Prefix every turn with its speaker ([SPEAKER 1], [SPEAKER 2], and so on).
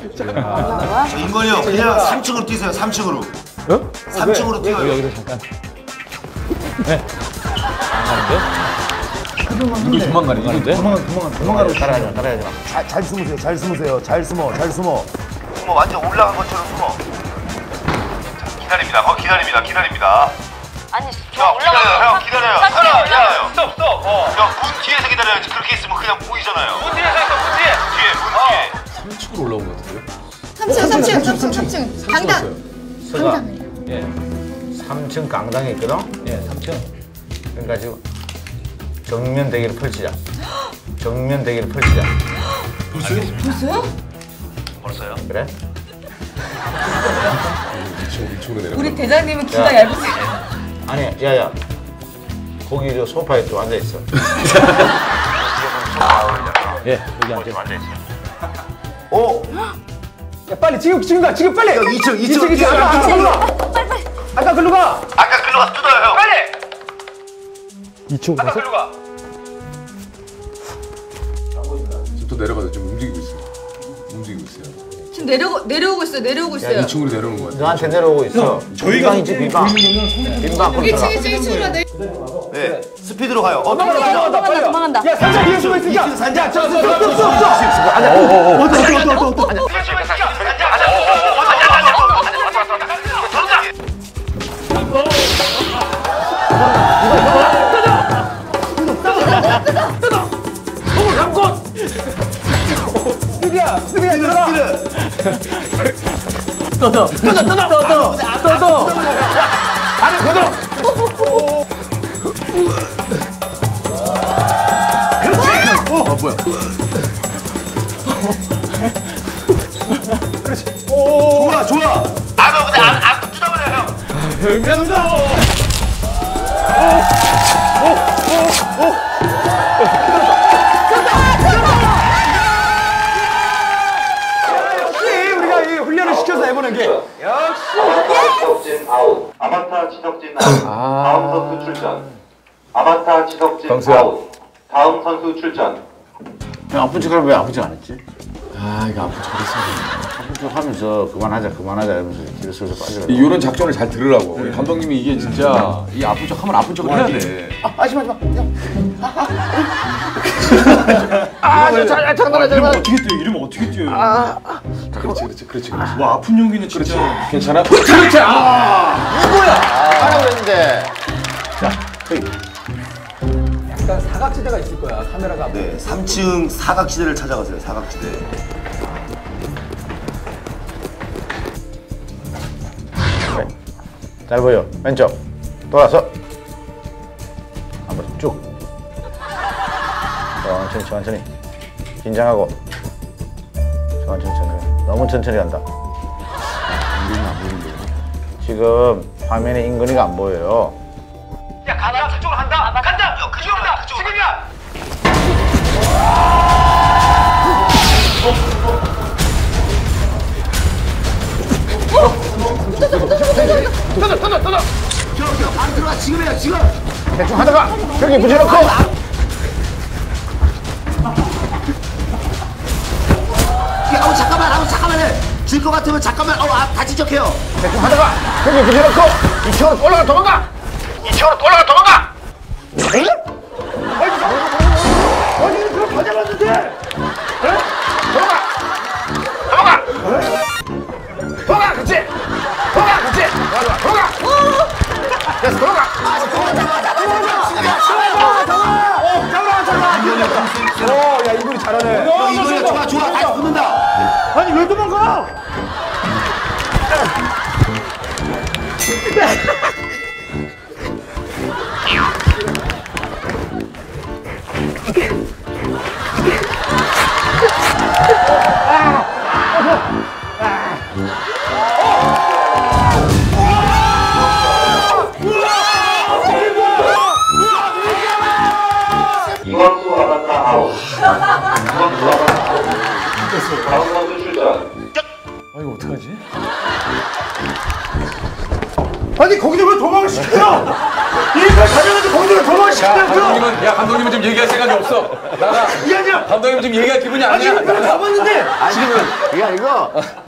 [SPEAKER 1] 인건이 형 그냥 3층으로 뛰세요. 3층으로.
[SPEAKER 2] 어?
[SPEAKER 1] 3층으로 뛰어요.
[SPEAKER 2] 여기서 잠깐. 네. 이거 도망가네. 이건데?
[SPEAKER 1] 도망가라고.
[SPEAKER 3] 따라하지 마.
[SPEAKER 1] 잘 숨으세요. 잘 숨으세요. 잘 숨어. 완전 올라간 것처럼 숨어. 기다립니다. 기다립니다.
[SPEAKER 4] 아니,
[SPEAKER 1] 형 기다려요. 하나, 야,
[SPEAKER 2] 스톱.
[SPEAKER 1] 형 문 뒤에서 기다려야지. 그렇게 있으면 그냥 보이잖아요.
[SPEAKER 2] 문 뒤에서 있어, 문 뒤에.
[SPEAKER 1] 문 뒤에.
[SPEAKER 5] 3층으로 올라온 것 같은데요?
[SPEAKER 4] 3층. 강당.
[SPEAKER 3] 서가
[SPEAKER 2] 예.
[SPEAKER 3] 3층 강당에 있거든?
[SPEAKER 2] 예, 3층.
[SPEAKER 3] 그러니까 지금 정면 대기를 펼치자.
[SPEAKER 1] 벌써요?
[SPEAKER 3] 그래?
[SPEAKER 5] 2층으로 내려가.
[SPEAKER 4] 우리 대장님은 귀가 얇으세요.
[SPEAKER 3] 아니, 야야. 거기 저 소파에 또 앉아있어.
[SPEAKER 2] 예, 여기 앉아.
[SPEAKER 1] 오!
[SPEAKER 2] 야, 빨리 지금 가. 지금 빨리.
[SPEAKER 1] 2층.
[SPEAKER 2] 아까 글로 가.
[SPEAKER 1] 아까 글로 가서 뜯어요, 형.
[SPEAKER 2] 빨리.
[SPEAKER 6] 2층 가서?
[SPEAKER 2] 글로 가.
[SPEAKER 5] 지금 또 내려가서 지금 움직이고 있어요.
[SPEAKER 4] 지금 내려오고 있어요.
[SPEAKER 5] 2층으로 내려오는 것 같아요.
[SPEAKER 3] 너한테 내려오고 있어.
[SPEAKER 6] 저희가
[SPEAKER 3] 빈방이지, 빈방. 빈방
[SPEAKER 4] 여기
[SPEAKER 3] 콘서가.
[SPEAKER 4] 1층으로 내.
[SPEAKER 1] 네. 스피드로 가요.
[SPEAKER 4] 도망간다.
[SPEAKER 2] 야, 산자 뒤에 숨어 있으니까. 야, 저. 수비야 들어가. 떠. 안에 걷어. 그렇지. 뭐야? 그렇지.
[SPEAKER 1] 좋아. 안 뜯어버려, 형.
[SPEAKER 2] 훈련을 시켜서 해보는 게 역시.
[SPEAKER 7] 지석진 아웃. 아바타 지석진 아웃. 다음 선수 출전. 아바타 지석진
[SPEAKER 3] 광수야.
[SPEAKER 7] 아웃. 다음 선수 출전.
[SPEAKER 3] 형 아픈 척을 왜 아픈 척 안 했지?
[SPEAKER 5] 아, 이거 아픈 척 했어.
[SPEAKER 3] 아픈 척 하면서 그만하자 이러면서 집에 슬슬 빠져라.
[SPEAKER 5] 이런 작전을 잘 들으라고. 우리 감독님이 이게 진짜 이 아픈 척 하면 아픈 척을 해야 돼.
[SPEAKER 3] 하지 마. 장난해.
[SPEAKER 6] 이러면 어떻게 뛰어요?
[SPEAKER 5] 그렇지.
[SPEAKER 6] 와, 아픈 용기는 진짜.
[SPEAKER 5] 괜찮아?
[SPEAKER 3] 그렇지. 누구야? 하라고 했는데. 자,
[SPEAKER 2] 약간 사각지대가 있을 거야. 카메라가.
[SPEAKER 1] 네, 3층 사각지대를 찾아가세요. 사각지대.
[SPEAKER 3] 그래. 잘 보여. 왼쪽. 돌아서. 한번 쭉. 천천히. 긴장하고. 천천히. 너무 천천히 간다.
[SPEAKER 5] 인근이 안 보이는데.
[SPEAKER 3] 지금 화면에 인근이가 안 보여요.
[SPEAKER 2] 야, 가나 그쪽으로 간다. 그쪽으로 간다. 지금이야. 떠.
[SPEAKER 1] 안 들어와. 지금이야. 지금.
[SPEAKER 3] 대충 하다가 벽에 부딪혀놓고.
[SPEAKER 1] 잠깐만. 질 것 같으면 잠깐만. 다 지적해요.
[SPEAKER 3] 대충 하다가 벽에 부딪혀놓고 2층으로 올라가 도망가.
[SPEAKER 2] 아니, 그럼 가져갔는데. 도망가. 그렇지. 도망가.
[SPEAKER 3] 됐어, 도망가.
[SPEAKER 2] 야, 이분이 잘하네.
[SPEAKER 1] 이거 좋아. 다시 붙는다.
[SPEAKER 2] 아니, 왜 도망가?
[SPEAKER 7] 이원수 아바타 아웃. 다음 선수 출전.
[SPEAKER 2] 이거 어떡하지? 아니, 거기서 왜 도망을 시켜요? 이 가져가지고 거기서 왜 도망을 시켜요?
[SPEAKER 5] 감독님은 좀 얘기할 생각이 없어. 나가. 감독님 지금 얘기할 기분이 아니야.
[SPEAKER 1] 잡았는데. 지금은 그게 아니고